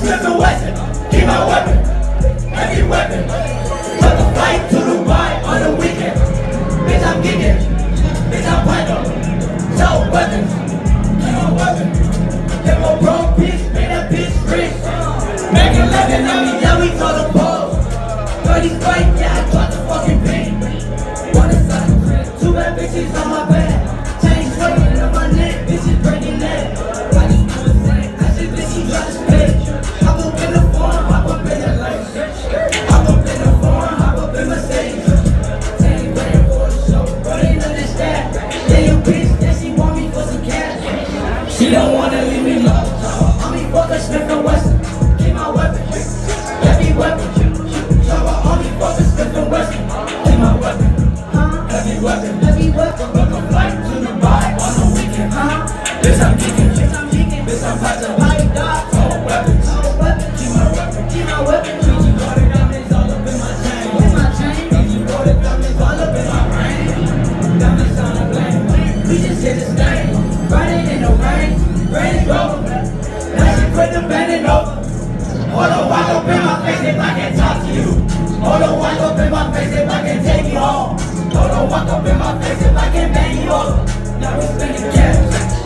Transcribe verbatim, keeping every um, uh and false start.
Smith and Wesson, keep my weapon, heavy weapon. Took a flight to Dubai on the weekend. Bitch, I'm geeking, bitch, I'm Python. So weapons, keep my weapon. Get more broke bitch, make that bitch rich. Back eleven on me, yeah, we told the pole. thirty fight, yeah, I dropped the fucking pain. One side, two bad bitches on my back. Chain swinging on my neck, bitches breaking neck. I just do the same, I just bitch, she try to spit. Hop up in the form, hop up in the light. Hop up in the form, hop up in my stage. Ten grand for a show, but ain't understand. Yeah, you bitch, then she want me for some cash. She don't wanna leave me low. I mean, fuck a Smith and Wesson, keep my weapon, heavy weapon. Choppa on me, fuck a Smith and Wesson, keep my weapon, heavy weapon, heavy weapon. Book a flight to Dubai on the weekend. Bitch, I'm geeking, bitch, I'm geeking, bitch, I'm Python. Pipe dog, cold weapons, cold weapons. Keep my weapon, keep my weapon. G G water diamonds all up in my chain, in my chain. G G water diamonds all up in my brain. Diamonds on the blame. We just hit the stain, riding in the rain. Range Rover, now she put the bending over. Hold on, walk up in my face if I can talk to you. Hold on, walk up in my face if I can take you home. Hold on, walk up in my face if I can bang you over. Now we spending cash.